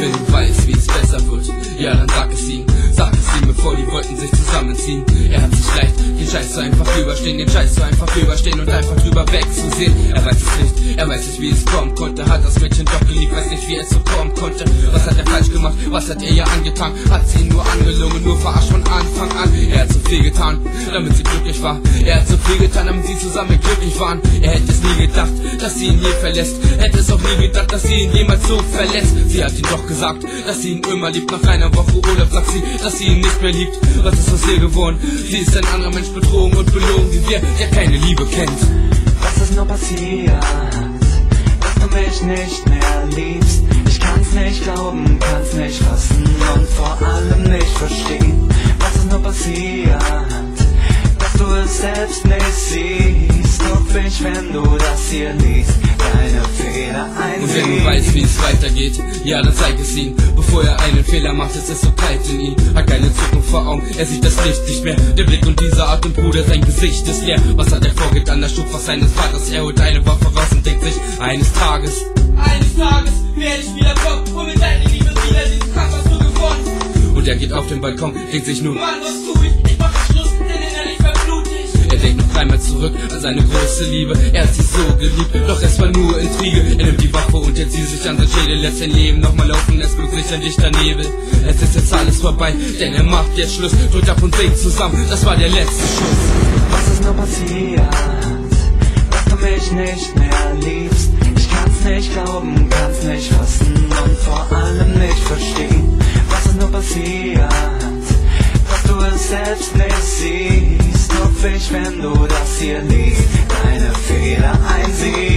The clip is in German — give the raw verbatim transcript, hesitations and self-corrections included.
wenn du weißt, wie es besser wird, ja dann sag es ihm, sag es ihm, bevor die Wolken sich zusammenziehen. Er hat sich leicht, den Scheiß so einfach überstehen, den Scheiß so einfach überstehen und einfach drüber wegzusehen. Er weiß es nicht, er weiß nicht, wie es kommen konnte, hat das Mädchen doch geliebt, weiß nicht, wie es so kommen konnte. Was hat er falsch gemacht, was hat er ihr angetan, hat sie ihn nur angelungen, nur verarscht von Anfang an. Er hat so viel getan, damit sie glücklich war, er hat so viel getan, damit sie zusammen glücklich waren. Er hätte es nie gedacht, dass sie ihn je verlässt, hätte es auch nie gedacht, dass sie ihn jemals so verlässt. Sie hat ihm doch gesagt, dass sie ihn immer liebt, nach einer Woche Urlaub sagt sie, dass sie ihn nicht mehr liebt. Was ist aus ihr geworden? Sie ist ein anderer Mensch, betrogen und belogen, wie wer, der keine Liebe kennt. Was ist nur passiert, dass du mich nicht mehr liebst? Ich kann's nicht glauben, kann's nicht fassen und vor allem nicht verstehen. Was ist nur passiert, dass du es selbst nicht siehst? Ob ich, wenn du das hier liest, deine Fehler einsehst? Und wenn du weißt, wie es weitergeht, ja dann zeig es ihm, bevor er einen Fehler macht, es ist so kalt in ihm. Hat keine Zukunft vor Augen, er sieht das Licht nicht mehr. Der Blick und dieser Art und Bruder, sein Gesicht ist leer. Was hat er vorgetan, das Schubfach seines Vaters? Er holt eine Waffe raus und denkt sich, eines Tages, eines Tages werde ich wieder kommen und mit deiner Liebe wieder diesen Kampf hast du gewonnen. Und er geht auf den Balkon, denkt sich nun, Mann, was tu ich? Ich mach Schluss, denn innerlich verblut ich. Er denkt noch einmal zurück an seine große Liebe. Er hat sie so geliebt, doch es war nur Intrige. Er nimmt die Waffe und jetzt sie sich an sein Schädel, lässt sein Leben nochmal laufen, es glückt sich ein dichter Nebel. Es ist jetzt alles vorbei, denn er macht jetzt Schluss, drückt ab und singt zusammen, das war der letzte Schuss. Was ist nur passiert, dass du mich nicht mehr liebst? Ich kann's nicht glauben, kann's nicht fassen und vor allem nicht verstehen. Was ist nur passiert, dass du es selbst nicht siehst? Ob ich, wenn du das hier liest, deine Fehler einsiehst?